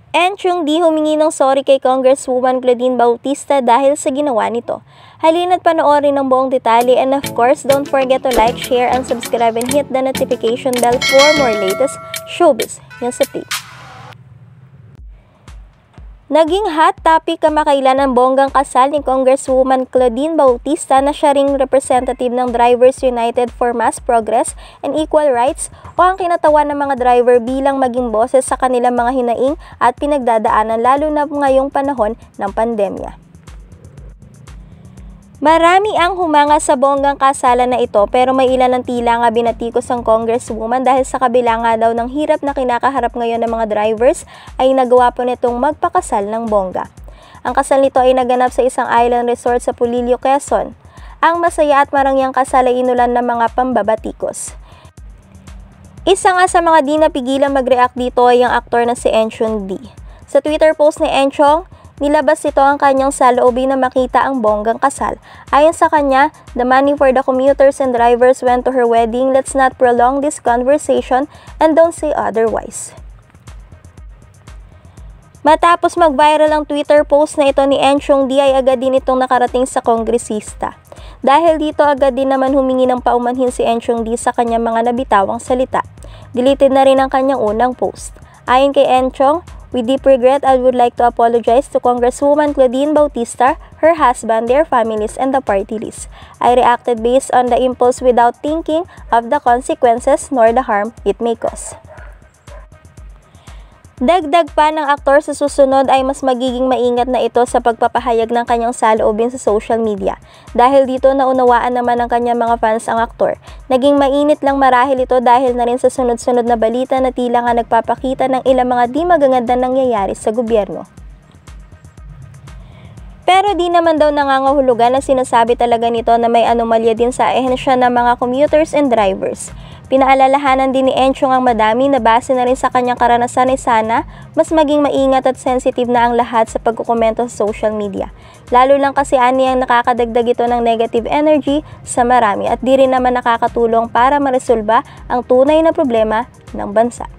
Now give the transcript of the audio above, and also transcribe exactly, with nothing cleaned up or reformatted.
Enchong di humingi ng sorry kay Congresswoman Claudine Bautista dahil sa ginawa nito. Halina't panoorin ng buong detalye, and of course, don't forget to like, share, and subscribe and hit the notification bell for more latest showbiz news update. Naging hot topic kamakailan ang bonggang kasal ni Congresswoman Claudine Bautista na siya ring representative ng Drivers United for Mass Progress and Equal Rights o ang kinatawan ng mga driver bilang maging boses sa kanilang mga hinaing at pinagdadaanan lalo na ngayong panahon ng pandemya. Marami ang humanga sa bonggang kasalan na ito pero may ilan ang tila nga binatikos ang Congresswoman dahil sa kabila nga daw ng hirap na kinakaharap ngayon ng mga drivers ay nagawa po nitong magpakasal ng bongga. Ang kasal nito ay naganap sa isang island resort sa Pulilio, Quezon. Ang masaya at marangyang kasal ay inulan ng mga pambabatikos. Isa nga sa mga di napigilang mag-react dito ay ang aktor na si Enchong D. Sa Twitter post ni Enchong, nilabas ito ang kanyang saloobin na makita ang bonggang kasal. Ayon sa kanya, the money for the commuters and drivers went to her wedding. Let's not prolong this conversation and don't say otherwise. Matapos mag-viral ang Twitter post na ito ni Enchong D ay agad din itong nakarating sa kongresista. Dahil dito agad din naman humingi ng paumanhin si Enchong D sa kanyang mga nabitawang salita. Deleted na rin ang kanyang unang post. Ayon kay Enchong, with deep regret, I would like to apologize to Congresswoman Claudine Bautista, her husband, their families, and the party list. I reacted based on the impulse without thinking of the consequences nor the harm it may cause. Dagdag pa ng aktor, sa susunod ay mas magiging maingat na ito sa pagpapahayag ng kanyang saloobin sa social media. Dahil dito naunawaan naman ng kanyang mga fans ang aktor. Naging mainit lang marahil ito dahil na rin sa sunod-sunod na balita na tila nga nagpapakita ng ilang mga di magagandang nangyayari sa gobyerno. Pero di naman daw nangangahulugan na sinasabi talaga nito na may anomalya din sa ehensya ng mga commuters and drivers. Pinaalalahanan din ni Enchong ang madami na base na rin sa kanyang karanasan ay sana mas maging maingat at sensitive na ang lahat sa pagkukomento sa social media. Lalo lang kasi ani ang nakakadagdag ito ng negative energy sa marami at di rin naman nakakatulong para maresolba ang tunay na problema ng bansa.